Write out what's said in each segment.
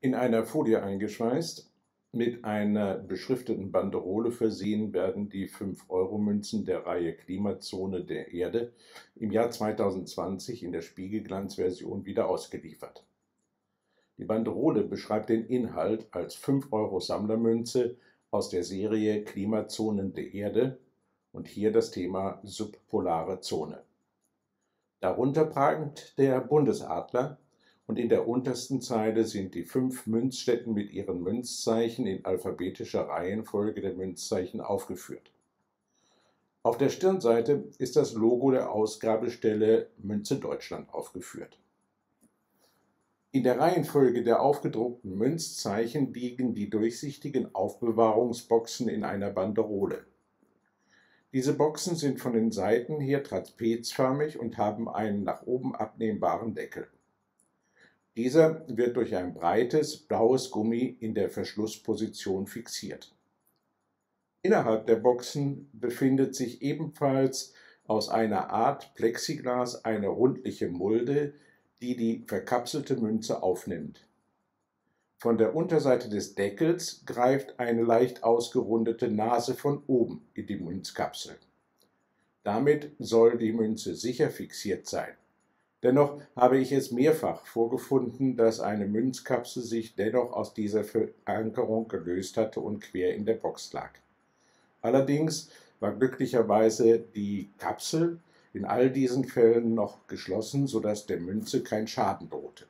In einer Folie eingeschweißt, mit einer beschrifteten Banderole versehen, werden die 5-Euro-Münzen der Reihe Klimazone der Erde im Jahr 2020 in der Spiegelglanzversion wieder ausgeliefert. Die Banderole beschreibt den Inhalt als 5-Euro-Sammlermünze aus der Serie Klimazonen der Erde und hier das Thema subpolare Zone. Darunter prangt der Bundesadler und in der untersten Zeile sind die 5 Münzstätten mit ihren Münzzeichen in alphabetischer Reihenfolge der Münzzeichen aufgeführt. Auf der Stirnseite ist das Logo der Ausgabestelle Münze Deutschland aufgeführt. In der Reihenfolge der aufgedruckten Münzzeichen liegen die durchsichtigen Aufbewahrungsboxen in einer Banderole. Diese Boxen sind von den Seiten her trapezförmig und haben einen nach oben abnehmbaren Deckel. Dieser wird durch ein breites, blaues Gummi in der Verschlussposition fixiert. Innerhalb der Boxen befindet sich ebenfalls aus einer Art Plexiglas eine rundliche Mulde, die die verkapselte Münze aufnimmt. Von der Unterseite des Deckels greift eine leicht ausgerundete Nase von oben in die Münzkapsel. Damit soll die Münze sicher fixiert sein. Dennoch habe ich es mehrfach vorgefunden, dass eine Münzkapsel sich dennoch aus dieser Verankerung gelöst hatte und quer in der Box lag. Allerdings war glücklicherweise die Kapsel in all diesen Fällen noch geschlossen, sodass der Münze kein Schaden drohte.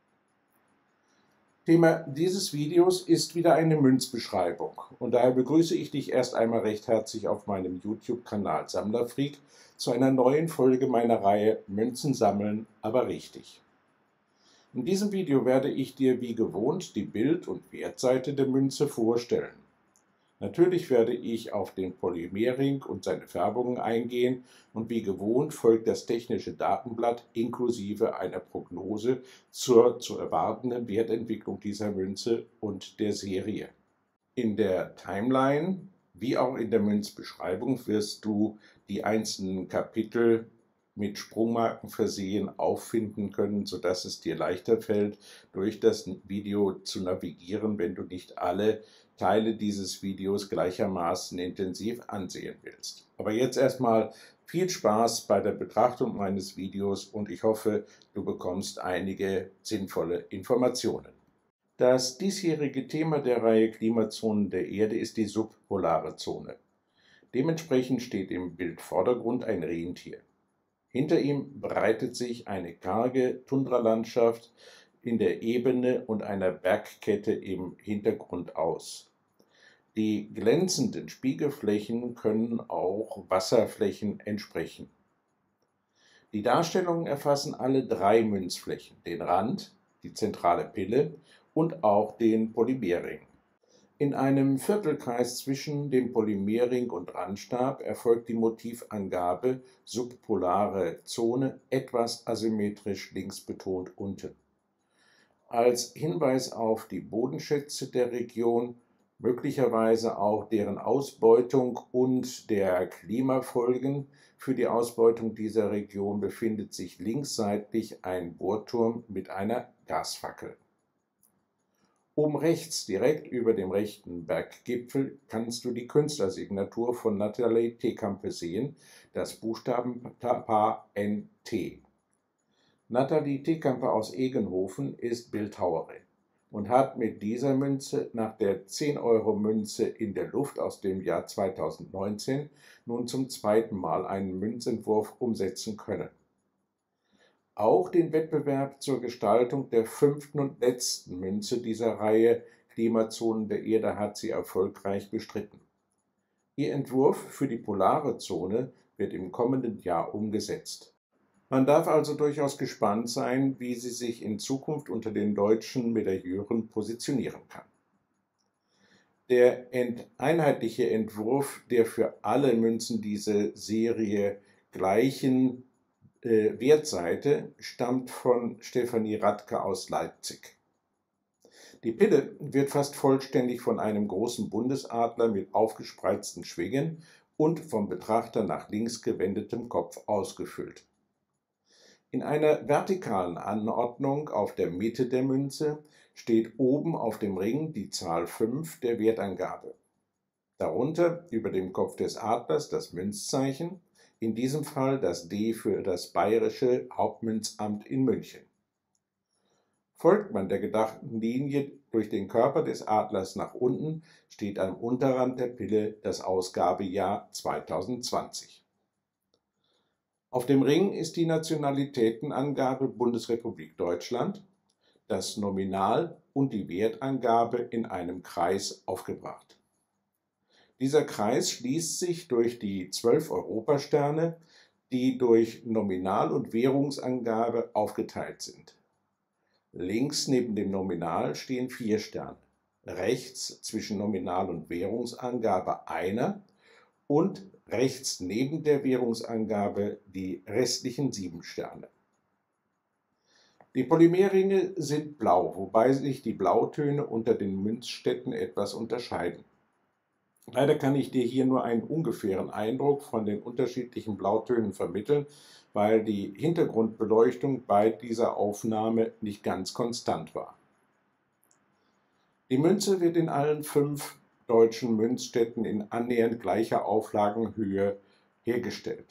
Thema dieses Videos ist wieder eine Münzbeschreibung und daher begrüße ich dich erst einmal recht herzlich auf meinem YouTube-Kanal Sammlerfreak zu einer neuen Folge meiner Reihe Münzen sammeln, aber richtig. In diesem Video werde ich dir wie gewohnt die Bild- und Wertseite der Münze vorstellen. Natürlich werde ich auf den Polymerring und seine Färbungen eingehen und wie gewohnt folgt das technische Datenblatt inklusive einer Prognose zur zu erwartenden Wertentwicklung dieser Münze und der Serie. In der Timeline wie auch in der Münzbeschreibung wirst du die einzelnen Kapitel mit Sprungmarken versehen auffinden können, sodass es dir leichter fällt, durch das Video zu navigieren, wenn du nicht alle Teile dieses Videos gleichermaßen intensiv ansehen willst. Aber jetzt erstmal viel Spaß bei der Betrachtung meines Videos und ich hoffe, du bekommst einige sinnvolle Informationen. Das diesjährige Thema der Reihe Klimazonen der Erde ist die subpolare Zone. Dementsprechend steht im Bildvordergrund ein Rentier. Hinter ihm breitet sich eine karge Tundralandschaft in der Ebene und einer Bergkette im Hintergrund aus. Die glänzenden Spiegelflächen können auch Wasserflächen entsprechen. Die Darstellungen erfassen alle 3 Münzflächen, den Rand, die zentrale Pille und auch den Polymerring. In einem Viertelkreis zwischen dem Polymerring und Randstab erfolgt die Motivangabe subpolare Zone etwas asymmetrisch links betont unten. Als Hinweis auf die Bodenschätze der Region, möglicherweise auch deren Ausbeutung und der Klimafolgen für die Ausbeutung dieser Region befindet sich linksseitig ein Bohrturm mit einer Gasfackel. Oben rechts, direkt über dem rechten Berggipfel, kannst du die Künstlersignatur von Nathalie Tekampe sehen, das Buchstabenpaar NT. Nathalie Tekampe aus Egenhofen ist Bildhauerin und hat mit dieser Münze nach der 10-Euro-Münze in der Luft aus dem Jahr 2019 nun zum zweiten Mal einen Münzentwurf umsetzen können. Auch den Wettbewerb zur Gestaltung der 5. und letzten Münze dieser Reihe Klimazonen der Erde hat sie erfolgreich bestritten. Ihr Entwurf für die polare Zone wird im kommenden Jahr umgesetzt. Man darf also durchaus gespannt sein, wie sie sich in Zukunft unter den deutschen Medailleuren positionieren kann. Der einheitliche Entwurf der für alle Münzen dieser Serie gleichen Wertseite stammt von Stefanie Radke aus Leipzig. Die Pille wird fast vollständig von einem großen Bundesadler mit aufgespreizten Schwingen und vom Betrachter nach links gewendetem Kopf ausgefüllt. In einer vertikalen Anordnung auf der Mitte der Münze steht oben auf dem Ring die Zahl 5 der Wertangabe. Darunter über dem Kopf des Adlers das Münzzeichen, in diesem Fall das D für das Bayerische Hauptmünzamt in München. Folgt man der gedachten Linie durch den Körper des Adlers nach unten, steht am Unterrand der Pille das Ausgabejahr 2020. Auf dem Ring ist die Nationalitätenangabe Bundesrepublik Deutschland, das Nominal und die Wertangabe in einem Kreis aufgebracht. Dieser Kreis schließt sich durch die 12 Europasterne, die durch Nominal- und Währungsangabe aufgeteilt sind. Links neben dem Nominal stehen 4 Sterne, rechts zwischen Nominal- und Währungsangabe einer und rechts neben der Währungsangabe die restlichen 7 Sterne. Die Polymerringe sind blau, wobei sich die Blautöne unter den Münzstätten etwas unterscheiden. Leider kann ich dir hier nur einen ungefähren Eindruck von den unterschiedlichen Blautönen vermitteln, weil die Hintergrundbeleuchtung bei dieser Aufnahme nicht ganz konstant war. Die Münze wird in allen 5 deutschen Münzstätten in annähernd gleicher Auflagenhöhe hergestellt.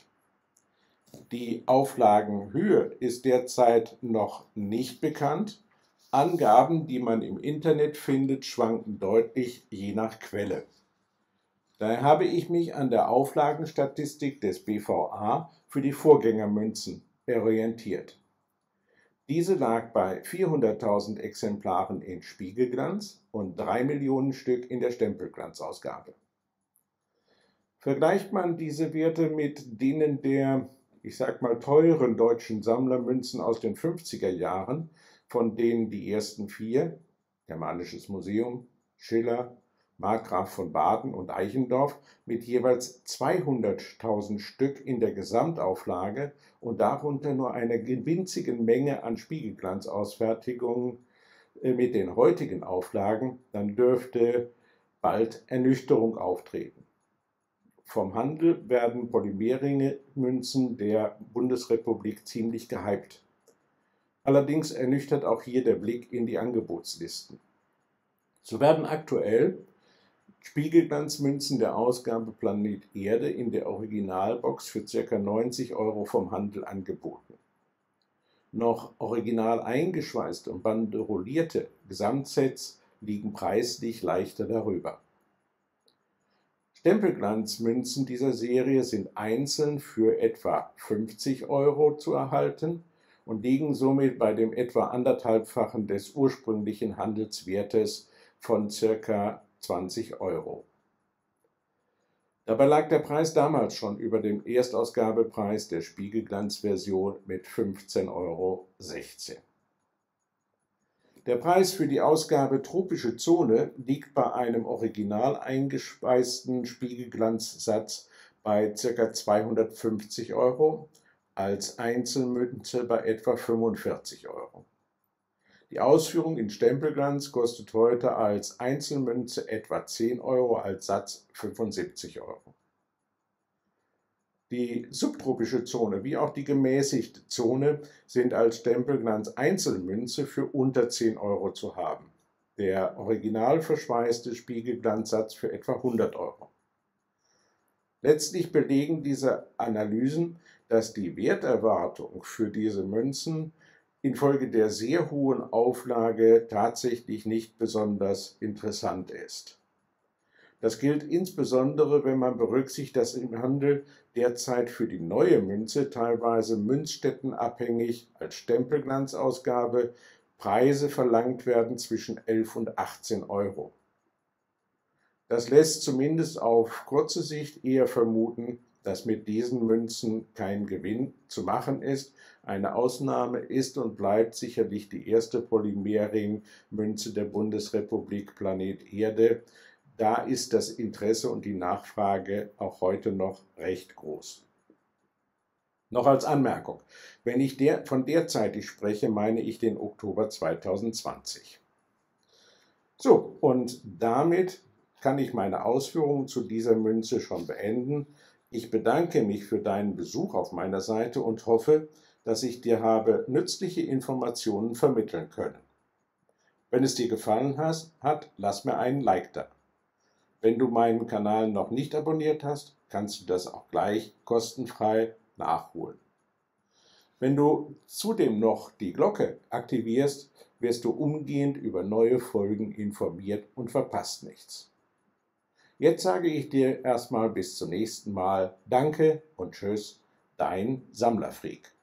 Die Auflagenhöhe ist derzeit noch nicht bekannt. Angaben, die man im Internet findet, schwanken deutlich je nach Quelle. Daher habe ich mich an der Auflagenstatistik des BVA für die Vorgängermünzen orientiert. Diese lag bei 400.000 Exemplaren in Spiegelglanz und 3 Millionen Stück in der Stempelglanzausgabe. Vergleicht man diese Werte mit denen der, ich sag mal, teuren deutschen Sammlermünzen aus den 50er Jahren, von denen die ersten 4, Germanisches Museum, Schiller, Markgraf von Baden und Eichendorff, mit jeweils 200.000 Stück in der Gesamtauflage und darunter nur einer winzigen Menge an Spiegelglanzausfertigungen mit den heutigen Auflagen, dann dürfte bald Ernüchterung auftreten. Vom Handel werden Polymerringe-Münzen der Bundesrepublik ziemlich gehypt. Allerdings ernüchtert auch hier der Blick in die Angebotslisten. So werden aktuell Spiegelglanzmünzen der Ausgabe Planet Erde in der Originalbox für ca. 90 € vom Handel angeboten. Noch original eingeschweißte und banderolierte Gesamtsets liegen preislich leichter darüber. Stempelglanzmünzen dieser Serie sind einzeln für etwa 50 € zu erhalten und liegen somit bei dem etwa anderthalbfachen des ursprünglichen Handelswertes von ca. 20 €. Dabei lag der Preis damals schon über dem Erstausgabepreis der Spiegelglanzversion mit 15,16 €. Der Preis für die Ausgabe Tropische Zone liegt bei einem original eingespeisten Spiegelglanzsatz bei ca. 250 €, als Einzelmünze bei etwa 45 €. Die Ausführung in Stempelglanz kostet heute als Einzelmünze etwa 10 €, als Satz 75 €. Die subtropische Zone wie auch die gemäßigte Zone sind als Stempelglanz Einzelmünze für unter 10 € zu haben. Der original verschweißte Spiegelglanzsatz für etwa 100 €. Letztlich belegen diese Analysen, dass die Werterwartung für diese Münzen infolge der sehr hohen Auflage tatsächlich nicht besonders interessant ist. Das gilt insbesondere, wenn man berücksichtigt, dass im Handel derzeit für die neue Münze teilweise münzstättenabhängig als Stempelglanzausgabe Preise verlangt werden zwischen 11 und 18 €. Das lässt zumindest auf kurze Sicht eher vermuten, dass mit diesen Münzen kein Gewinn zu machen ist. Eine Ausnahme ist und bleibt sicherlich die erste Polymerring-Münze der Bundesrepublik Planet Erde. Da ist das Interesse und die Nachfrage auch heute noch recht groß. Noch als Anmerkung, wenn ich von derzeitig spreche, meine ich den Oktober 2020. So, und damit kann ich meine Ausführungen zu dieser Münze schon beenden. Ich bedanke mich für deinen Besuch auf meiner Seite und hoffe, dass ich dir habe nützliche Informationen vermitteln können. Wenn es dir gefallen hat, lass mir einen Like da. Wenn du meinen Kanal noch nicht abonniert hast, kannst du das auch gleich kostenfrei nachholen. Wenn du zudem noch die Glocke aktivierst, wirst du umgehend über neue Folgen informiert und verpasst nichts. Jetzt sage ich dir erstmal bis zum nächsten Mal. Danke und tschüss, dein Sammlerfreak.